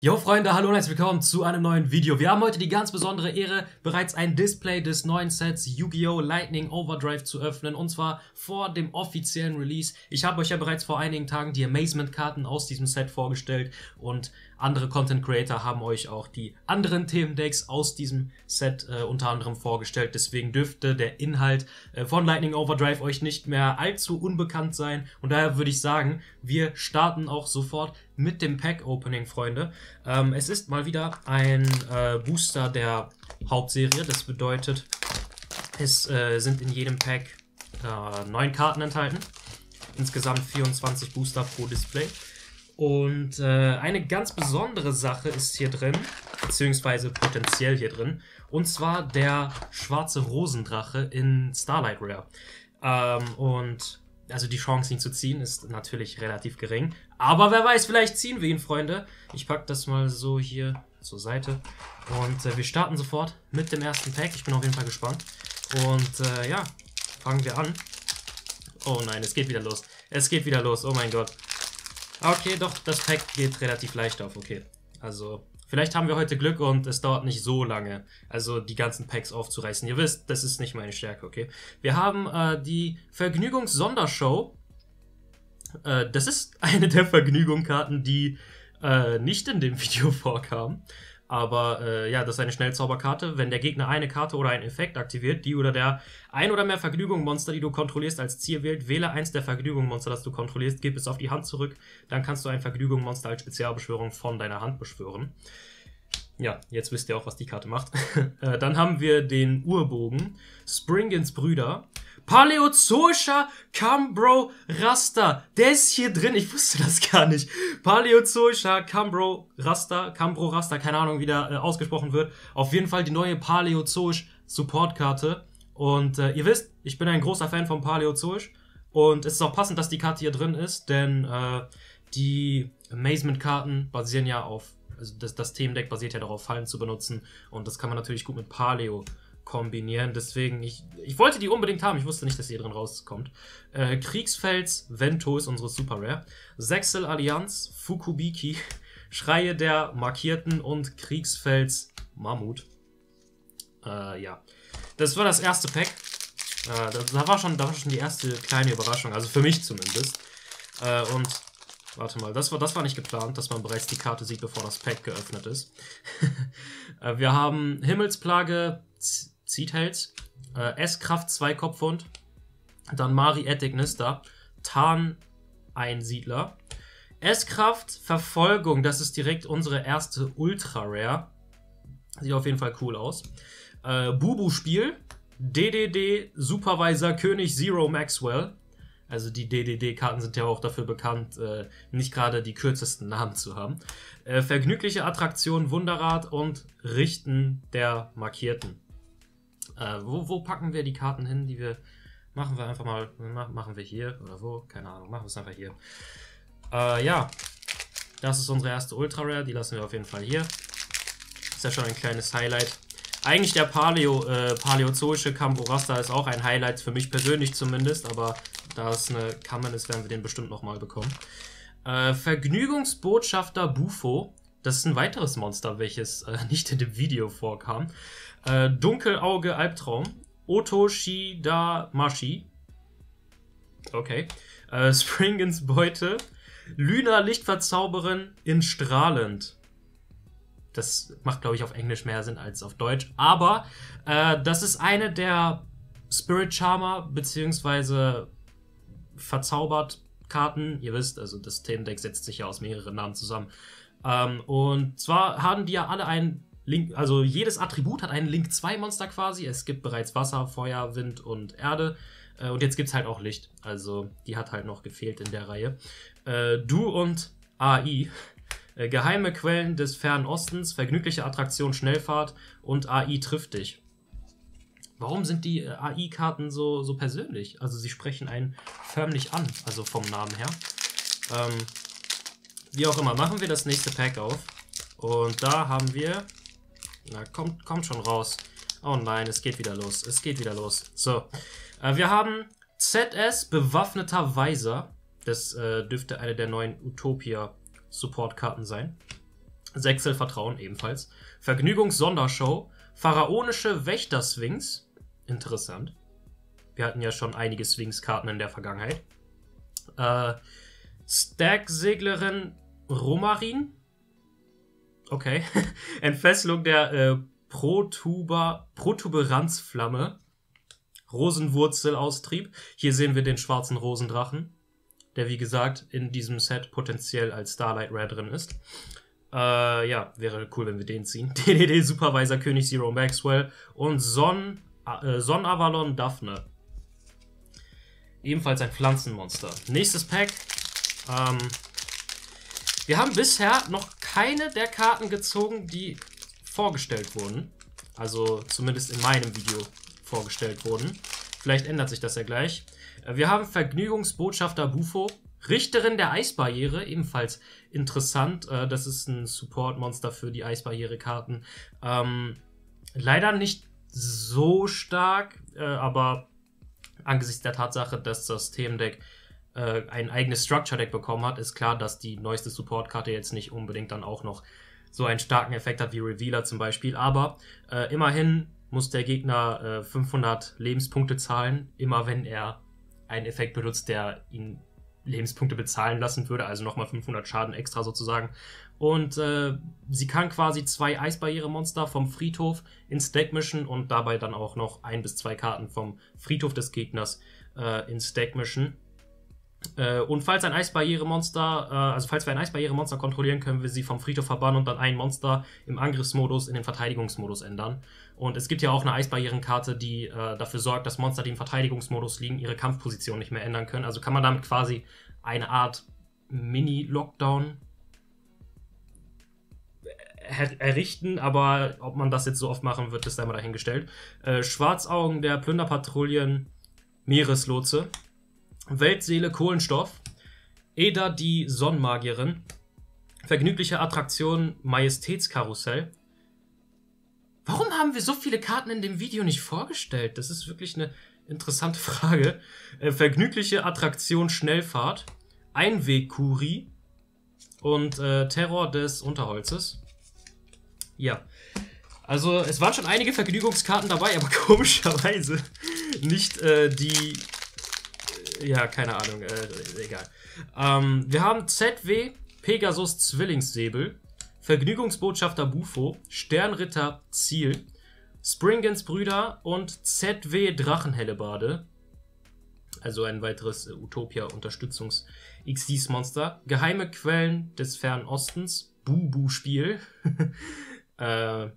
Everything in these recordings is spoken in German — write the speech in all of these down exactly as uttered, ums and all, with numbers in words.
Jo Freunde, hallo und herzlich willkommen zu einem neuen Video. Wir haben heute die ganz besondere Ehre, bereits ein Display des neuen Sets Yu-Gi-Oh! Lightning Overdrive zu öffnen, und zwar vor dem offiziellen Release. Ich habe euch ja bereits vor einigen Tagen die Amazement-Karten aus diesem Set vorgestellt und andere Content Creator haben euch auch die anderen Themendecks aus diesem Set äh, unter anderem vorgestellt. Deswegen dürfte der Inhalt äh, von Lightning Overdrive euch nicht mehr allzu unbekannt sein. Und daher würde ich sagen, wir starten auch sofort mit dem Pack-Opening, Freunde. Ähm, es ist mal wieder ein äh, Booster der Hauptserie. Das bedeutet, es äh, sind in jedem Pack äh, neun Karten enthalten. Insgesamt vierundzwanzig Booster pro Display. Und äh, eine ganz besondere Sache ist hier drin, beziehungsweise potenziell hier drin, und zwar der schwarze Rosendrache in Starlight Rare. Ähm, und also die Chance, ihn zu ziehen, ist natürlich relativ gering. Aber wer weiß, vielleicht ziehen wir ihn, Freunde. Ich packe das mal so hier zur Seite. Und äh, wir starten sofort mit dem ersten Pack. Ich bin auf jeden Fall gespannt. Und äh, ja, fangen wir an. Oh nein, es geht wieder los. Es geht wieder los, oh mein Gott. Okay, doch, das Pack geht relativ leicht auf, okay. Also, vielleicht haben wir heute Glück und es dauert nicht so lange, also die ganzen Packs aufzureißen. Ihr wisst, das ist nicht meine Stärke, okay. Wir haben äh, die Vergnügungs-Sondershow. Äh, das ist eine der Vergnügungskarten, die äh, nicht in dem Video vorkam. Aber äh, ja, das ist eine Schnellzauberkarte. Wenn der Gegner eine Karte oder einen Effekt aktiviert, die oder der ein oder mehr Vergnügungsmonster, die du kontrollierst, als Ziel wählt, wähle eins der Vergnügungsmonster, das du kontrollierst, gib es auf die Hand zurück. Dann kannst du ein Vergnügungsmonster als Spezialbeschwörung von deiner Hand beschwören. Ja, jetzt wisst ihr auch, was die Karte macht. äh, dann haben wir den Urbogen, Springens Brüder, Paläozoischer Cambro Raster. Der ist hier drin, ich wusste das gar nicht. Paläozoischer Cambro Raster, Cambro Raster, keine Ahnung, wie der äh, ausgesprochen wird. Auf jeden Fall die neue Paläozoisch Supportkarte. Und äh, ihr wisst, ich bin ein großer Fan von Paläozoisch. Und es ist auch passend, dass die Karte hier drin ist, denn äh, die Amazement-Karten basieren ja auf, also das, das Themendeck basiert ja darauf, Fallen zu benutzen. Und das kann man natürlich gut mit Paleo kombinieren. Deswegen, ich, ich wollte die unbedingt haben. Ich wusste nicht, dass sie hier drin rauskommt. Äh, Kriegsfels Vento ist unsere Super Rare. Sechsel Allianz, Fukubiki, Schreie der Markierten und Kriegsfels Mammut. Äh, ja. Das war das erste Pack. Äh, da, da, war schon, da war schon die erste kleine Überraschung. Also für mich zumindest. Äh, und warte mal, das war, das war nicht geplant, dass man bereits die Karte sieht, bevor das Pack geöffnet ist. äh, wir haben Himmelsplage Ziethels, äh, S-Kraft zwei Kopfhund, dann Mari Ethignista, Tarn Einsiedler, S-Kraft Verfolgung, das ist direkt unsere erste Ultra Rare. Sieht auf jeden Fall cool aus. Äh, Bubu-Spiel, D D D Supervisor König Zero Maxwell. Also die D D D-Karten sind ja auch dafür bekannt, äh, nicht gerade die kürzesten Namen zu haben. Äh, vergnügliche Attraktion Wunderrad und Richten der Markierten. Äh, wo, wo packen wir die Karten hin, die wir... Machen wir einfach mal... Machen wir hier oder wo? Keine Ahnung, machen wir es einfach hier. Äh, ja. Das ist unsere erste Ultra Rare, die lassen wir auf jeden Fall hier. Ist ja schon ein kleines Highlight. Eigentlich der Paleo, äh, Paläozoische Cambro Raster ist auch ein Highlight, für mich persönlich zumindest, aber da es eine Kammern ist, werden wir den bestimmt nochmal bekommen. Äh, Vergnügungsbotschafter Bufo, das ist ein weiteres Monster, welches äh, nicht in dem Video vorkam. Äh, Dunkelauge Albtraum, Otoshida Mashi, okay. Äh, Springens Beute, Luna Lichtverzauberin in Strahlend. Das macht, glaube ich, auf Englisch mehr Sinn als auf Deutsch. Aber äh, das ist eine der Spirit Charmer beziehungsweise verzaubert Karten. Ihr wisst, also das Themendeck setzt sich ja aus mehreren Namen zusammen. Ähm, und zwar haben die ja alle einen Link, also jedes Attribut hat einen Link zwei Monster quasi. Es gibt bereits Wasser, Feuer, Wind und Erde. Äh, und jetzt gibt es halt auch Licht. Also die hat halt noch gefehlt in der Reihe. Äh, du und A I. Äh, geheime Quellen des Fernen Ostens, vergnügliche Attraktion Schnellfahrt und A I trifft dich. Warum sind die äh, A I-Karten so, so persönlich? Also sie sprechen einen förmlich an, also vom Namen her. Ähm, wie auch immer, machen wir das nächste Pack auf. Und da haben wir... Na, kommt, kommt schon raus. Oh nein, es geht wieder los. Es geht wieder los. So, äh, wir haben Z S Bewaffneter Weiser. Das äh, dürfte eine der neuen Utopia Support-Karten sein. Sechsel Vertrauen ebenfalls. Vergnügungssondershow. Pharaonische Wächter-Swings. Interessant. Wir hatten ja schon einige Swings-Karten in der Vergangenheit. Äh, Stack-Seglerin Romarin. Okay. Entfesselung der äh, Protuber Protuberanzflamme. Rosenwurzelaustrieb. Hier sehen wir den schwarzen Rosendrachen, der wie gesagt in diesem Set potenziell als Starlight Rare drin ist. Äh, ja, wäre cool, wenn wir den ziehen. D D D Supervisor König Zero Maxwell und Son, äh, Son Avalon Daphne. Ebenfalls ein Pflanzenmonster. Nächstes Pack. Ähm, wir haben bisher noch keine der Karten gezogen, die vorgestellt wurden. Also zumindest in meinem Video vorgestellt wurden. Vielleicht ändert sich das ja gleich. Wir haben Vergnügungsbotschafter Bufo. Richterin der Eisbarriere, ebenfalls interessant. Das ist ein Support-Monster für die Eisbarriere-Karten. Ähm, leider nicht so stark, aber angesichts der Tatsache, dass das Themendeck äh, ein eigenes Structure-Deck bekommen hat, ist klar, dass die neueste Support-Karte jetzt nicht unbedingt dann auch noch so einen starken Effekt hat wie Revealer zum Beispiel. Aber äh, immerhin muss der Gegner äh, fünfhundert Lebenspunkte zahlen, immer wenn er einen Effekt benutzt, der ihn Lebenspunkte bezahlen lassen würde, also nochmal fünfhundert Schaden extra sozusagen. Und äh, sie kann quasi zwei Eisbarriere-Monster vom Friedhof ins Deck mischen und dabei dann auch noch ein bis zwei Karten vom Friedhof des Gegners äh, ins Deck mischen. Äh, und falls ein Eisbarriere-Monster, äh, also falls wir ein Eisbarriere-Monster kontrollieren, können wir sie vom Friedhof verbannen und dann ein Monster im Angriffsmodus in den Verteidigungsmodus ändern. Und es gibt ja auch eine Eisbarrierenkarte, die äh, dafür sorgt, dass Monster, die im Verteidigungsmodus liegen, ihre Kampfposition nicht mehr ändern können. Also kann man damit quasi eine Art Mini-Lockdown er errichten, aber ob man das jetzt so oft machen wird, ist einmal dahingestellt. Äh, Schwarzaugen der Plünderpatrouillen Meereslotse. Weltseele Kohlenstoff. Eda die Sonnenmagierin. Vergnügliche Attraktion Majestätskarussell. Warum haben wir so viele Karten in dem Video nicht vorgestellt? Das ist wirklich eine interessante Frage. Äh, vergnügliche Attraktion Schnellfahrt. Einweg-Kuri. Und äh, Terror des Unterholzes. Ja. Also es waren schon einige Vergnügungskarten dabei, aber komischerweise nicht äh, die... Ja, keine Ahnung, äh, egal. Ähm, wir haben Z W, Pegasus Zwillingssäbel, Vergnügungsbotschafter Bufo, Sternritter Ziel, Springens Brüder und Z W Drachenhellebade. Also ein weiteres äh, Utopia-Unterstützungs-X Ds-Monster. Geheime Quellen des Fernen Ostens, Bubu-Spiel. äh,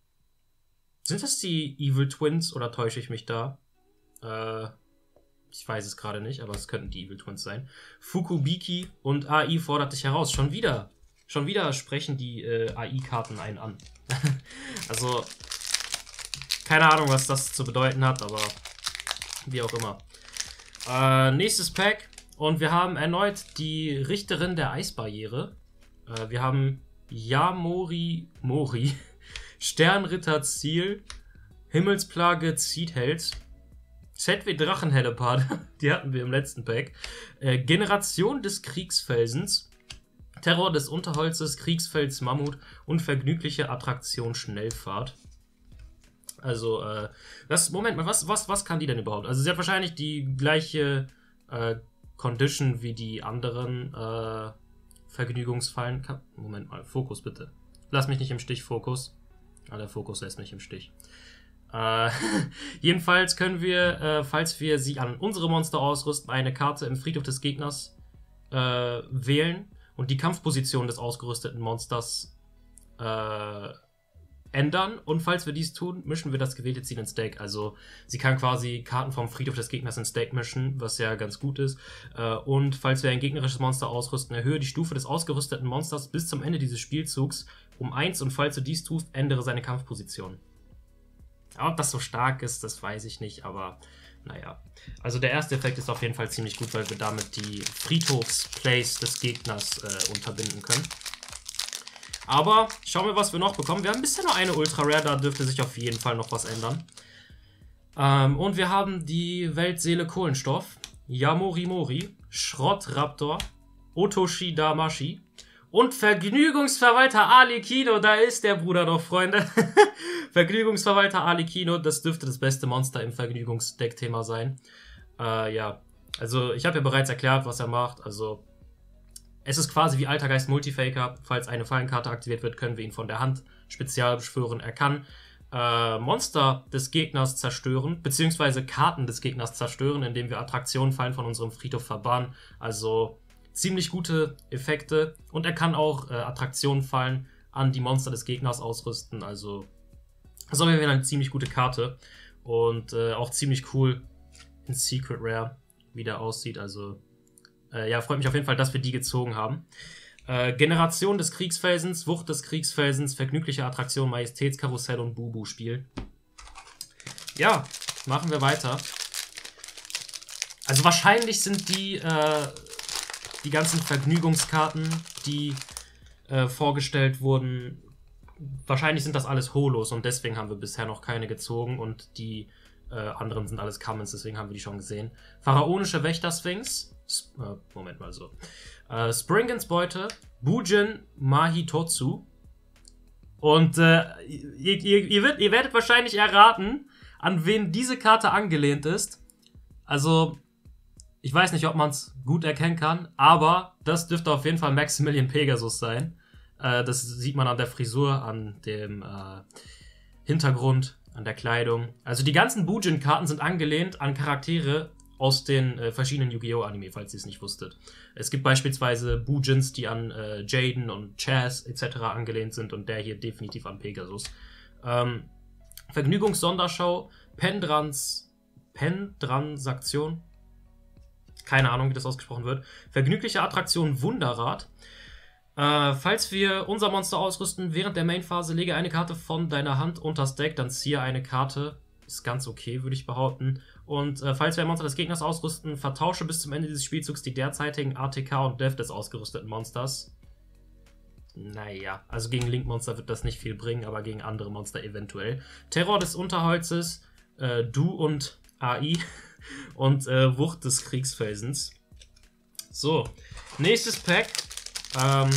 sind das die Evil Twins oder täusche ich mich da? Äh... Ich weiß es gerade nicht, aber es könnten die Evil Twins sein. Fukubiki und A I fordert dich heraus. Schon wieder. Schon wieder sprechen die äh, A I-Karten einen an. Also, keine Ahnung, was das zu bedeuten hat, aber wie auch immer. Äh, nächstes Pack. Und wir haben erneut die Richterin der Eisbarriere. Äh, wir haben Yamori Mori. Sternritter Ziel. Himmelsplage Ziethels. Z W Drachenhellebade, die hatten wir im letzten Pack. Äh, Generation des Kriegsfelsens, Terror des Unterholzes, Kriegsfels Mammut und vergnügliche Attraktion Schnellfahrt. Also, äh, das, Moment mal, was, was, was kann die denn überhaupt? Also, sie hat wahrscheinlich die gleiche äh, Condition wie die anderen äh, Vergnügungsfallen. Moment mal, Fokus bitte. Lass mich nicht im Stich, Fokus. Ah, der Fokus lässt mich im Stich. Äh, jedenfalls können wir, äh, falls wir sie an unsere Monster ausrüsten, eine Karte im Friedhof des Gegners äh, wählen und die Kampfposition des ausgerüsteten Monsters äh, ändern. Und falls wir dies tun, mischen wir das gewählte Ziel ins Deck. Also sie kann quasi Karten vom Friedhof des Gegners ins Deck mischen, was ja ganz gut ist. Äh, und falls wir ein gegnerisches Monster ausrüsten, erhöhe die Stufe des ausgerüsteten Monsters bis zum Ende dieses Spielzugs um eins und falls du dies tust, ändere seine Kampfposition. Ob das so stark ist, das weiß ich nicht, aber naja. Also der erste Effekt ist auf jeden Fall ziemlich gut, weil wir damit die Friedhofsplays des Gegners äh, unterbinden können. Aber schauen wir, was wir noch bekommen. Wir haben bisher nur eine Ultra Rare, da dürfte sich auf jeden Fall noch was ändern. Ähm, und wir haben die Weltseele Kohlenstoff, Yamori Mori, Schrottraptor, Otoshi Damashi Und Vergnügungsverwalter Arlecchino, da ist der Bruder doch, Freunde. Vergnügungsverwalter Arlecchino, das dürfte das beste Monster im Vergnügungsdeck-Thema sein. Äh, ja, also ich habe ja bereits erklärt, was er macht. Also es ist quasi wie Altergeist Multifaker. Falls eine Fallenkarte aktiviert wird, können wir ihn von der Hand spezial beschwören. Er kann äh, Monster des Gegners zerstören, beziehungsweise Karten des Gegners zerstören, indem wir Attraktionen-Fallen von unserem Friedhof verbannen. Also ziemlich gute Effekte. Und er kann auch äh, Attraktionen-Fallen an die Monster des Gegners ausrüsten. Also das ist auf jeden Fall eine ziemlich gute Karte. Und äh, auch ziemlich cool in Secret Rare, wie der aussieht. Also äh, ja, freut mich auf jeden Fall, dass wir die gezogen haben. Äh, Generation des Kriegsfelsens, Wucht des Kriegsfelsens, vergnügliche Attraktion, Majestätskarussell und Bubu-Spiel. Ja, machen wir weiter. Also wahrscheinlich sind die, äh, die ganzen Vergnügungskarten, die äh, vorgestellt wurden, wahrscheinlich sind das alles Holos und deswegen haben wir bisher noch keine gezogen und die äh, anderen sind alles Commons, deswegen haben wir die schon gesehen. Pharaonische Wächter-Sphinx, äh, Moment mal so. Äh, Springens Beute, Bujin Mahitotsu. Und äh, ihr, ihr, ihr, wird, ihr werdet wahrscheinlich erraten, an wen diese Karte angelehnt ist. Also, ich weiß nicht, ob man es gut erkennen kann, aber das dürfte auf jeden Fall Maximilian Pegasus sein. Äh, das sieht man an der Frisur, an dem äh, Hintergrund, an der Kleidung. Also die ganzen Bujin-Karten sind angelehnt an Charaktere aus den äh, verschiedenen Yu-Gi-Oh! Anime, falls ihr es nicht wusstet. Es gibt beispielsweise Bujins, die an äh, Jaden und Chaz et cetera angelehnt sind und der hier definitiv an Pegasus. Ähm, Vergnügungssonderschau, Pendrans, Pendransaktion, keine Ahnung, wie das ausgesprochen wird. Vergnügliche Attraktion Wunderrad. Äh, falls wir unser Monster ausrüsten, während der Mainphase lege eine Karte von deiner Hand unters Deck, dann ziehe eine Karte. Ist ganz okay, würde ich behaupten. Und äh, falls wir ein Monster des Gegners ausrüsten, vertausche bis zum Ende dieses Spielzugs die derzeitigen A T K und Dev des ausgerüsteten Monsters. Naja, also gegen Link-Monster wird das nicht viel bringen, aber gegen andere Monster eventuell. Terror des Unterholzes, äh, Du und A I und äh, Wucht des Kriegsfelsens. So, nächstes Pack. Ähm,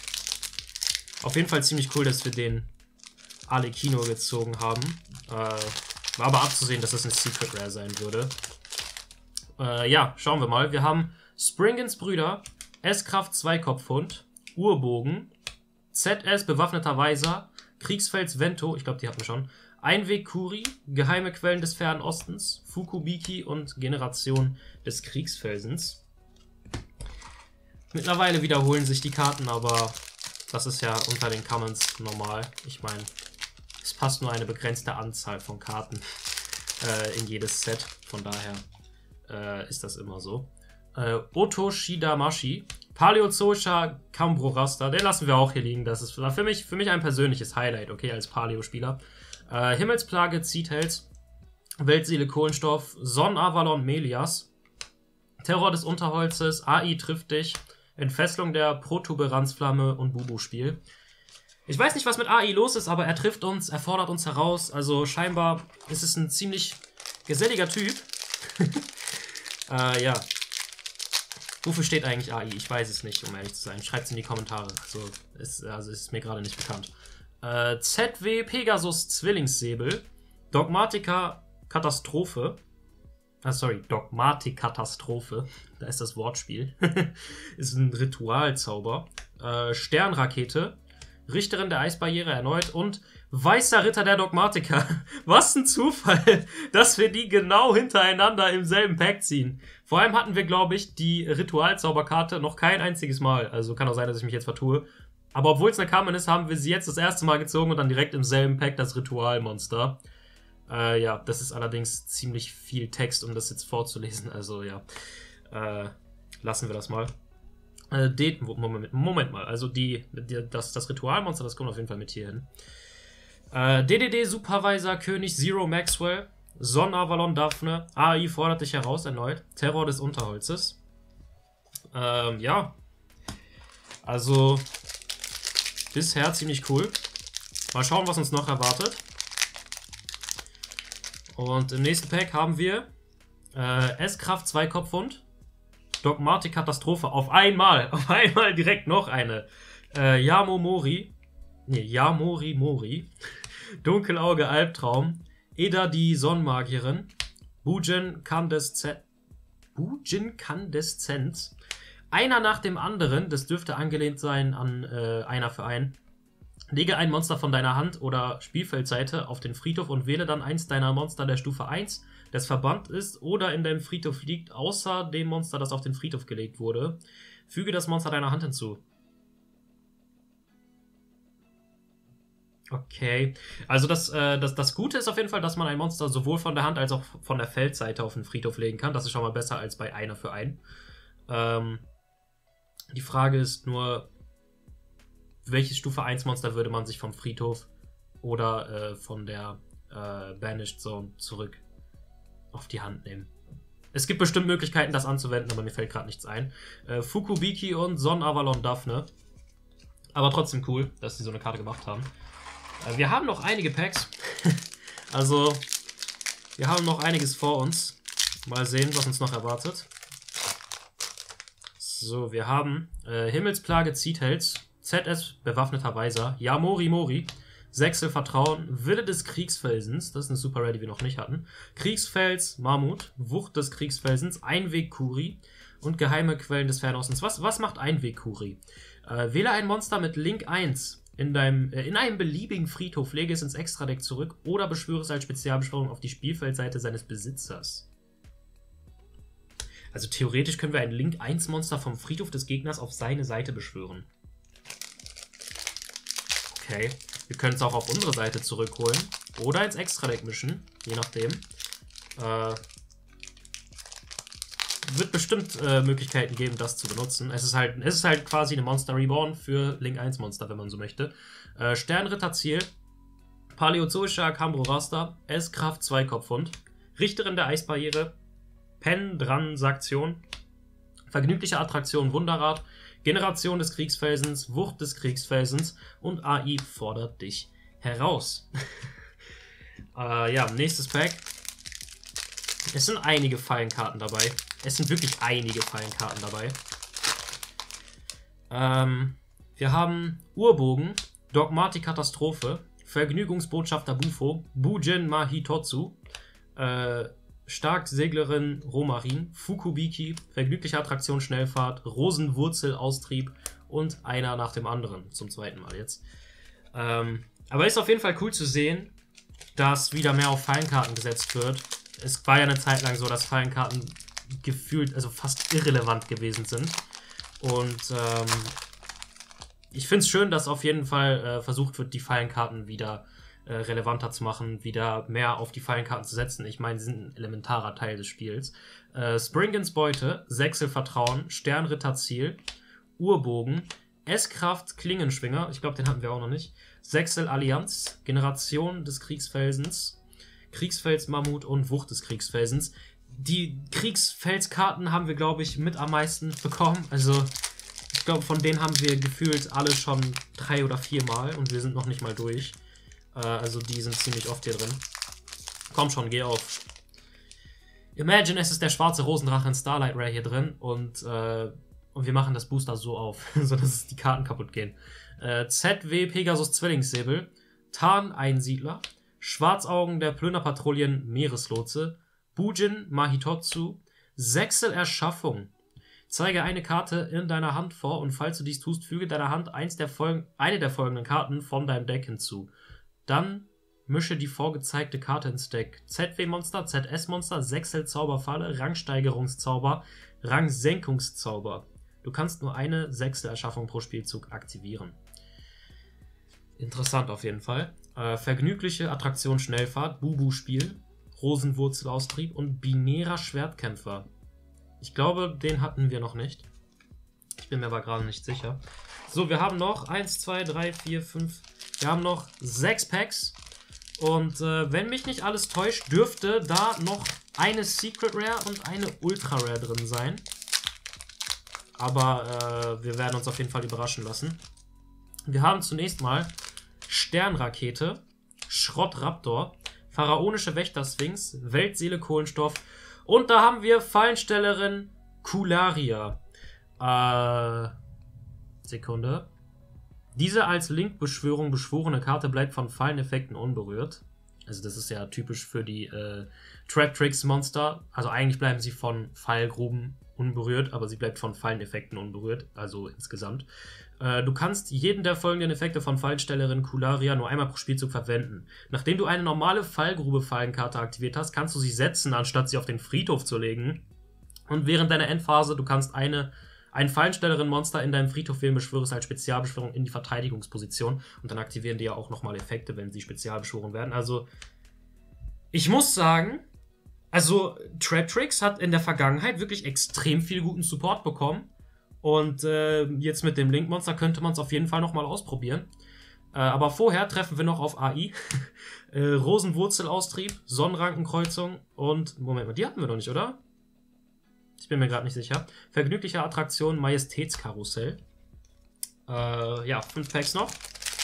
auf jeden Fall ziemlich cool, dass wir den Arlecchino gezogen haben. Äh, war aber abzusehen, dass das eine Secret Rare sein würde. Äh, ja, schauen wir mal. Wir haben Springens Brüder, S-Kraft Zweikopfhund, Urbogen, Z S Bewaffneter Weiser, Kriegsfels Vento, ich glaube, die hatten wir schon, Einweg Kuri, Geheime Quellen des Fernen Ostens, Fukubiki und Generation des Kriegsfelsens. Mittlerweile wiederholen sich die Karten, aber das ist ja unter den Commons normal. Ich meine, es passt nur eine begrenzte Anzahl von Karten äh, in jedes Set. Von daher äh, ist das immer so. Äh, Oto Shidamashi, Paläozoischer Cambro-Raster, den lassen wir auch hier liegen. Das ist für mich, für mich ein persönliches Highlight, okay, als Paleo-Spieler. Äh, Himmelsplage Zithels, Weltseele Kohlenstoff, Sonnenavalon Melias, Terror des Unterholzes, A I trifft dich, Entfesselung der Protuberanzflamme und Bubu-Spiel. Ich weiß nicht, was mit A I los ist, aber er trifft uns, er fordert uns heraus. Also scheinbar ist es ein ziemlich geselliger Typ. äh, ja. Wofür steht eigentlich A I? Ich weiß es nicht, um ehrlich zu sein. Schreibt es in die Kommentare. Also ist, also ist mir gerade nicht bekannt. Äh, Z W Pegasus Zwillingssäbel, Dogmatika Katastrophe. Ah, sorry, Dogmatik-Katastrophe. Da ist das Wortspiel. Ist ein Ritualzauber. Äh, Sternrakete. Richterin der Eisbarriere erneut. Und Weißer Ritter der Dogmatiker. Was ein Zufall, dass wir die genau hintereinander im selben Pack ziehen. Vor allem hatten wir, glaube ich, die Ritualzauberkarte noch kein einziges Mal. Also kann auch sein, dass ich mich jetzt vertue. Aber obwohl es eine Common ist, haben wir sie jetzt das erste Mal gezogen und dann direkt im selben Pack das Ritualmonster. Äh, ja, das ist allerdings ziemlich viel Text, um das jetzt vorzulesen. Also ja, äh, lassen wir das mal. Äh, den, Moment, Moment mal, also die, die, das, das Ritualmonster, das kommt auf jeden Fall mit hier hin. Äh, D D D Supervisor König Zero Maxwell, Sonnenavalon Daphne, A I fordert dich heraus erneut, Terror des Unterholzes. Ähm, ja. Also, bisher ziemlich cool. Mal schauen, was uns noch erwartet. Und im nächsten Pack haben wir äh, S-Kraft Zweikopfhund, Dogmatik Katastrophe, auf einmal, auf einmal direkt noch eine Äh, Yamomori. Nee, Yamori Mori. Dunkelauge Albtraum. Eda die Sonnenmagierin. Bujin Kandeszenz. Bujin Kandeszenz. Einer nach dem anderen, das dürfte angelehnt sein an äh, einer für einen. Lege ein Monster von deiner Hand oder Spielfeldseite auf den Friedhof und wähle dann eins deiner Monster der Stufe eins, das verbannt ist oder in deinem Friedhof liegt, außer dem Monster, das auf den Friedhof gelegt wurde. Füge das Monster deiner Hand hinzu. Okay, also das, äh, das, das Gute ist auf jeden Fall, dass man ein Monster sowohl von der Hand als auch von der Feldseite auf den Friedhof legen kann. Das ist schon mal besser als bei einer für einen. Ähm, die Frage ist nur, welches Stufe eins Monster würde man sich vom Friedhof oder äh, von der äh, Banished Zone zurück auf die Hand nehmen? Es gibt bestimmt Möglichkeiten, das anzuwenden, aber mir fällt gerade nichts ein. Äh, Fukubiki und Sonnenavalon Daphne. Aber trotzdem cool, dass sie so eine Karte gemacht haben. Äh, wir haben noch einige Packs. Also, wir haben noch einiges vor uns. Mal sehen, was uns noch erwartet. So, wir haben äh, Himmelsplage Ziethels. Z S bewaffneter Weiser, Yamori Mori, Sechsel Vertrauen, Wille des Kriegsfelsens, das ist eine Super Rare, die wir noch nicht hatten, Kriegsfels Mammut, Wucht des Kriegsfelsens, Einweg Kuri und Geheime Quellen des Fernostens. Was, was macht Einweg Kuri? Äh, wähle ein Monster mit Link eins in, deinem, äh, in einem beliebigen Friedhof, lege es ins Extra-Deck zurück oder beschwöre es als Spezialbeschwörung auf die Spielfeldseite seines Besitzers. Also theoretisch können wir ein Link eins Monster vom Friedhof des Gegners auf seine Seite beschwören. Okay, wir können es auch auf unsere Seite zurückholen oder ins Extra-Deck mischen, je nachdem. Äh, wird bestimmt äh, Möglichkeiten geben, das zu benutzen. Es ist halt, es ist halt quasi eine Monster Reborn für Link eins Monster, wenn man so möchte. Äh, Sternritter Ziel, Paläozoischer Akambro Raster, S-Kraft zwei Kopfhund, Richterin der Eisbarriere, Pendransaktion, Vergnügliche Attraktion Wunderrad, Generation des Kriegsfelsens, Wucht des Kriegsfelsens und A I fordert dich heraus. äh, ja, nächstes Pack. Es sind einige Fallenkarten dabei. Es sind wirklich einige Fallenkarten dabei. Ähm, wir haben Urbogen, Dogmatik Katastrophe, Vergnügungsbotschafter Bufo, Bujin Mahitotsu, äh, Starkseglerin Romarin, Fukubiki, Vergnügliche Attraktion Schnellfahrt, Rosenwurzel Austrieb und einer nach dem anderen. Zum zweiten Mal jetzt. Ähm, aber ist auf jeden Fall cool zu sehen, dass wieder mehr auf Fallenkarten gesetzt wird. Es war ja eine Zeit lang so, dass Fallenkarten gefühlt, also fast irrelevant gewesen sind. Und ähm, ich finde es schön, dass auf jeden Fall äh, versucht wird, die Fallenkarten wieder äh, relevanter zu machen, wieder mehr auf die Fallenkarten zu setzen. Ich meine, sie sind ein elementarer Teil des Spiels. Äh, Springens Beute, Sechsel Vertrauen, Sternritter Ziel, Urbogen, S-Kraft Klingenschwinger, ich glaube, den hatten wir auch noch nicht, Sechsel Allianz, Generation des Kriegsfelsens, Kriegsfels Mammut und Wucht des Kriegsfelsens. Die Kriegsfelskarten haben wir, glaube ich, mit am meisten bekommen. Also, ich glaube, von denen haben wir gefühlt alle schon drei oder vier Mal und wir sind noch nicht mal durch. Äh, also, die sind ziemlich oft hier drin. Komm schon, geh auf. Imagine, es ist der schwarze Rosendrache in Starlight Rare hier drin und, äh, und wir machen das Booster so auf, sodass die Karten kaputt gehen. Äh, Z W Pegasus Zwillingssäbel, Tarn Einsiedler, Schwarzaugen der Plünderpatrouillen Meereslotse, Bujin Mahitotsu, Sechsel Erschaffung. Zeige eine Karte in deiner Hand vor und falls du dies tust, füge deiner Hand eins der Folgen, eine der folgenden Karten von deinem Deck hinzu. Dann mische die vorgezeigte Karte ins Deck. Z W-Monster, Z S-Monster, Sechsel-Zauberfalle, Rangsteigerungszauber, Rangsenkungszauber. Du kannst nur eine Sechsel-Erschaffung pro Spielzug aktivieren. Interessant auf jeden Fall. Äh, vergnügliche Attraktion Schnellfahrt, Bubu-Spiel, Rosenwurzelaustrieb und binärer Schwertkämpfer. Ich glaube, den hatten wir noch nicht. Ich bin mir aber gerade nicht sicher. So, wir haben noch eins, zwei, drei, vier, fünf. Wir haben noch sechs Packs. Und äh, wenn mich nicht alles täuscht, dürfte da noch eine Secret Rare und eine Ultra Rare drin sein. Aber äh, wir werden uns auf jeden Fall überraschen lassen. Wir haben zunächst mal Sternrakete, Schrottraptor, Pharaonische Wächter-Sphinx, Weltseele Kohlenstoff und da haben wir Fallenstellerin Kularia. Äh, Sekunde. Diese als Link-Beschwörung beschworene Karte bleibt von Falleneffekten unberührt. Also das ist ja typisch für die äh, Trap-Tricks-Monster. Also eigentlich bleiben sie von Fallgruben unberührt, aber sie bleibt von Falleneffekten unberührt, also insgesamt. Äh, du kannst jeden der folgenden Effekte von Fallenstellerin Kularia nur einmal pro Spielzug verwenden. Nachdem du eine normale Fallgrube-Fallenkarte aktiviert hast, kannst du sie setzen, anstatt sie auf den Friedhof zu legen. Und während deiner Endphase, du kannst eine Ein Fallenstellerin-Monster in deinem Friedhof wählen, beschwöre es als Spezialbeschwörung in die Verteidigungsposition. Und dann aktivieren die ja auch nochmal Effekte, wenn sie spezialbeschworen werden. Also, ich muss sagen, also Trap-Tricks hat in der Vergangenheit wirklich extrem viel guten Support bekommen. Und äh, jetzt mit dem Link-Monster könnte man es auf jeden Fall nochmal ausprobieren. Äh, aber vorher treffen wir noch auf A I. äh, Rosenwurzelaustrieb, Sonnenrankenkreuzung und, Moment mal, die hatten wir noch nicht, oder? Ich bin mir gerade nicht sicher. Vergnügliche Attraktion, Majestätskarussell. Äh, ja, fünf Packs noch.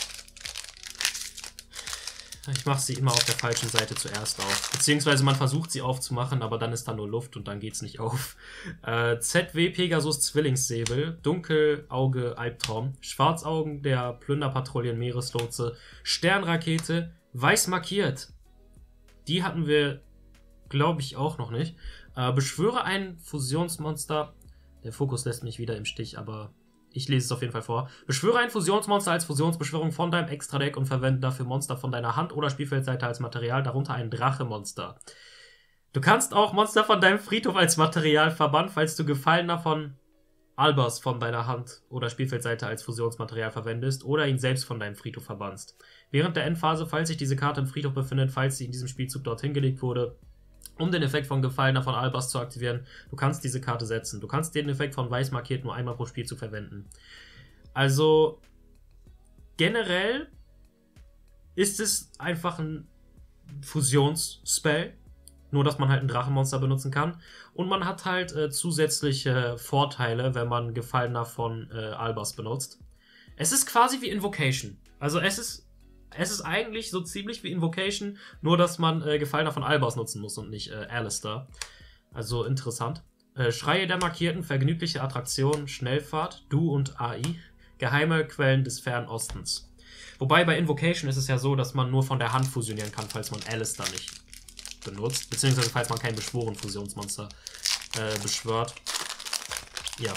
Ich mache sie immer auf der falschen Seite zuerst auf. Beziehungsweise man versucht sie aufzumachen, aber dann ist da nur Luft und dann geht's nicht auf. Äh, Z W Pegasus Zwillingssäbel, Dunkelauge Albtraum, Schwarzaugen der Plünderpatrouillen Meereslotse, Sternrakete, weiß markiert. Die hatten wir, glaube ich, auch noch nicht. Äh, beschwöre ein Fusionsmonster. Der Fokus lässt mich wieder im Stich, aber ich lese es auf jeden Fall vor. Beschwöre ein Fusionsmonster als Fusionsbeschwörung von deinem Extra-Deck und verwende dafür Monster von deiner Hand oder Spielfeldseite als Material, darunter ein Drache-Monster. Du kannst auch Monster von deinem Friedhof als Material verbannen, falls du Gefallener von Albers von deiner Hand oder Spielfeldseite als Fusionsmaterial verwendest oder ihn selbst von deinem Friedhof verbannst. Während der Endphase, falls sich diese Karte im Friedhof befindet, falls sie in diesem Spielzug dorthin gelegt wurde, um den Effekt von Gefallener von Albers zu aktivieren, du kannst diese Karte setzen. Du kannst den Effekt von Weiß markiert nur einmal pro Spielzug verwenden. Also, generell ist es einfach ein Fusionsspell, nur dass man halt ein Drachenmonster benutzen kann. Und man hat halt äh, zusätzliche Vorteile, wenn man Gefallener von äh, Albers benutzt. Es ist quasi wie Invocation. Also es ist Es ist eigentlich so ziemlich wie Invocation, nur dass man äh, Gefallener von Albers nutzen muss und nicht äh, Alistair. Also interessant. Äh, Schreie der Markierten, vergnügliche Attraktion, Schnellfahrt, Du und A I, geheime Quellen des Fernostens. Wobei bei Invocation ist es ja so, dass man nur von der Hand fusionieren kann, falls man Alistair nicht benutzt. Beziehungsweise falls man kein Beschworen-Fusionsmonster äh, beschwört. Ja.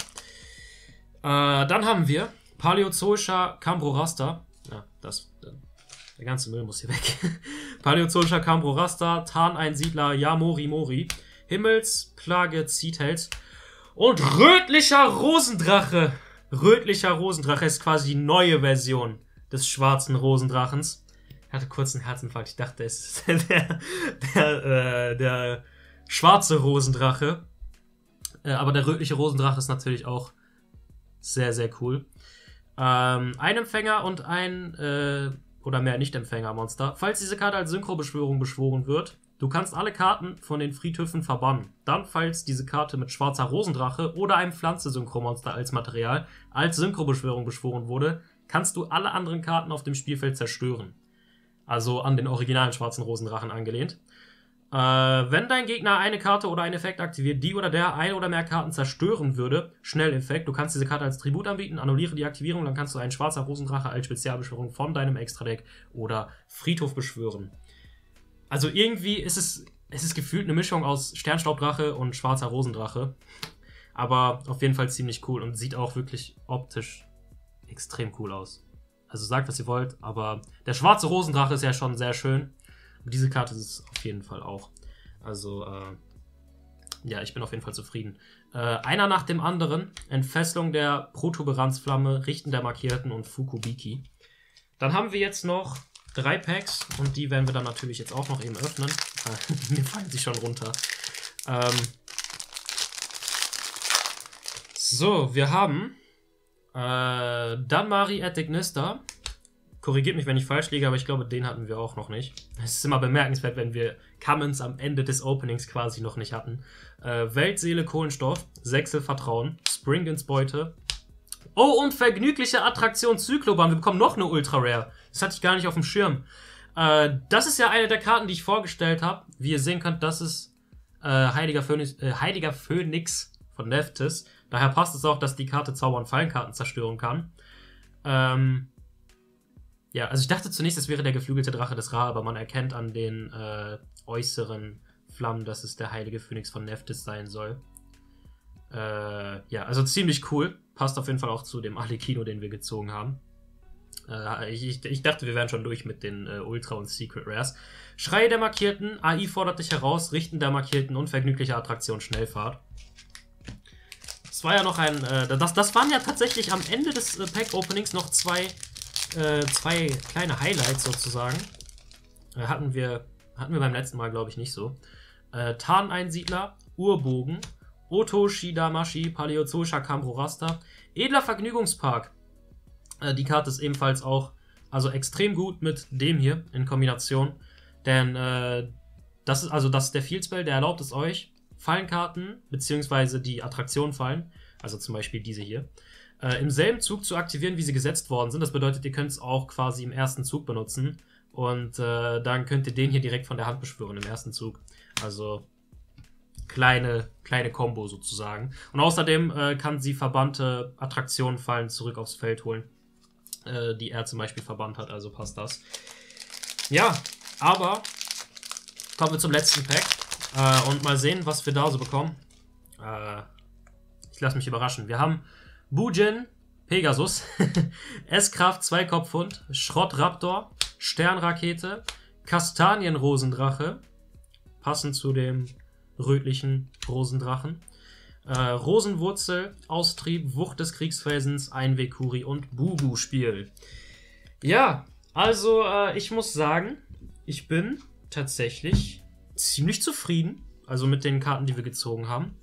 Äh, dann haben wir Paläozoischer Cambroraster. Ja, das... Äh, Der ganze Müll muss hier weg. Paläozoischer Cambroraster, Tarneinsiedler, Yamori Mori, Himmelsplage Zitels und rötlicher Rosendrache. Rötlicher Rosendrache ist quasi die neue Version des schwarzen Rosendrachens. Ich hatte kurz einen Herzinfarkt. Ich dachte, es ist der, der, äh, der schwarze Rosendrache. Äh, aber der rötliche Rosendrache ist natürlich auch sehr, sehr cool. Ähm, ein Empfänger und ein... Äh, oder mehr Nicht-Empfänger-Monster. Falls diese Karte als Synchro-Beschwörung beschworen wird, du kannst alle Karten von den Friedhöfen verbannen. Dann, falls diese Karte mit schwarzer Rosendrache oder einem Pflanze-Synchro-Monster als Material als Synchro-Beschwörung beschworen wurde, kannst du alle anderen Karten auf dem Spielfeld zerstören. Also an den originalen schwarzen Rosendrachen angelehnt. Äh, wenn dein Gegner eine Karte oder einen Effekt aktiviert, die oder der eine oder mehr Karten zerstören würde, Schnelleffekt, du kannst diese Karte als Tribut anbieten, annulliere die Aktivierung, dann kannst du einen schwarzer Rosendrache als Spezialbeschwörung von deinem Extra-Deck oder Friedhof beschwören. Also irgendwie ist es, es ist gefühlt eine Mischung aus Sternstaubdrache und schwarzer Rosendrache, aber auf jeden Fall ziemlich cool und sieht auch wirklich optisch extrem cool aus. Also sagt, was ihr wollt, aber der schwarze Rosendrache ist ja schon sehr schön. Diese Karte ist es auf jeden Fall auch. Also, äh, ja, ich bin auf jeden Fall zufrieden. Äh, einer nach dem anderen. Entfesselung der Protuberanzflamme, Richten der Markierten und Fukubiki. Dann haben wir jetzt noch drei Packs und die werden wir dann natürlich jetzt auch noch eben öffnen. Äh, mir fallen sie schon runter. Ähm, so, wir haben äh, Danmari Etignista. Korrigiert mich, wenn ich falsch liege, aber ich glaube, den hatten wir auch noch nicht. Es ist immer bemerkenswert, wenn wir Commons am Ende des Openings quasi noch nicht hatten. Äh, Weltseele Kohlenstoff, Sechsel Vertrauen, Spring ins Beute. Oh, und vergnügliche Attraktion Zykloban. Wir bekommen noch eine Ultra Rare. Das hatte ich gar nicht auf dem Schirm. Äh, das ist ja eine der Karten, die ich vorgestellt habe. Wie ihr sehen könnt, das ist äh, Heiliger, Phönix, äh, Heiliger Phönix von Nephthys. Daher passt es auch, dass die Karte Zauber- und Fallenkarten zerstören kann. Ähm... ja, also ich dachte zunächst, es wäre der geflügelte Drache des Ra, aber man erkennt an den äh, äußeren Flammen, dass es der heilige Phönix von Nephthys sein soll. Äh, ja, also ziemlich cool. Passt auf jeden Fall auch zu dem Arlecchino, den wir gezogen haben. Äh, ich, ich dachte, wir wären schon durch mit den äh, Ultra- und Secret Rares. Schreie der Markierten, A I fordert dich heraus, Richten der Markierten, unvergnügliche Attraktion, Schnellfahrt. Das war ja noch ein, äh, das, das waren ja tatsächlich am Ende des äh, Pack-Openings noch zwei, äh, zwei kleine Highlights sozusagen. Äh, hatten wir, hatten wir beim letzten Mal, glaube ich, nicht so. Äh, Tarneinsiedler, Urbogen, Oto Shidamashi, Paleozoischer Kambro-Raster, Edler Vergnügungspark. Äh, die Karte ist ebenfalls auch also extrem gut mit dem hier in Kombination. Denn äh, das ist also das ist der Field Spell, der erlaubt es euch, Fallenkarten bzw. die Attraktionen fallen, also zum Beispiel diese hier, äh, im selben Zug zu aktivieren, wie sie gesetzt worden sind. Das bedeutet, ihr könnt es auch quasi im ersten Zug benutzen. Und äh, dann könnt ihr den hier direkt von der Hand beschwören im ersten Zug. Also kleine, kleine Combo sozusagen. Und außerdem äh, kann sie verbannte Attraktionen fallen zurück aufs Feld holen, äh, die er zum Beispiel verbannt hat, also passt das. Ja, aber kommen wir zum letzten Pack äh, und mal sehen, was wir da so bekommen. Äh, ich lasse mich überraschen. Wir haben Bujin Pegasus, S-Kraft Zweikopfhund, Schrottraptor, Sternrakete, Kastanienrosendrache, passend zu dem rötlichen Rosendrachen, äh, Rosenwurzel, Austrieb, Wucht des Kriegsfelsens, Einwegkuri und Bubu-Spiel. Ja, also äh, ich muss sagen, ich bin tatsächlich ziemlich zufrieden, also mit den Karten, die wir gezogen haben.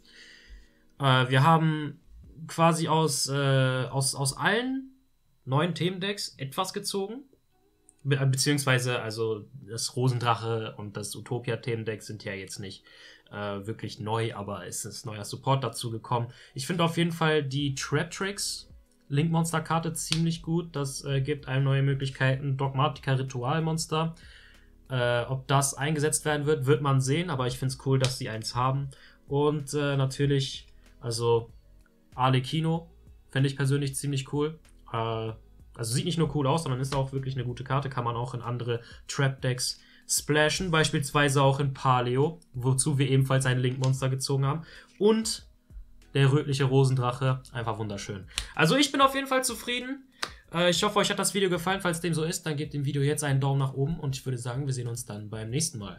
Äh, wir haben quasi aus, äh, aus, aus allen neuen Themendecks etwas gezogen. Be beziehungsweise, also das Rosendrache und das Utopia-Themendeck sind ja jetzt nicht äh, wirklich neu, aber es ist neuer Support dazu gekommen. Ich finde auf jeden Fall die Trap-Tricks Link-Monster-Karte ziemlich gut. Das äh, gibt einem neue Möglichkeiten. Dogmatica Ritualmonster. Äh, ob das eingesetzt werden wird, wird man sehen, aber ich finde es cool, dass sie eins haben. Und äh, natürlich, also Arlecchino fände ich persönlich ziemlich cool. Äh, also sieht nicht nur cool aus, sondern ist auch wirklich eine gute Karte. Kann man auch in andere Trap-Decks splashen, beispielsweise auch in Paleo, wozu wir ebenfalls ein Link-Monster gezogen haben. Und der rötliche Rosendrache, einfach wunderschön. Also ich bin auf jeden Fall zufrieden. Äh, ich hoffe, euch hat das Video gefallen. Falls dem so ist, dann gebt dem Video jetzt einen Daumen nach oben. Und ich würde sagen, wir sehen uns dann beim nächsten Mal.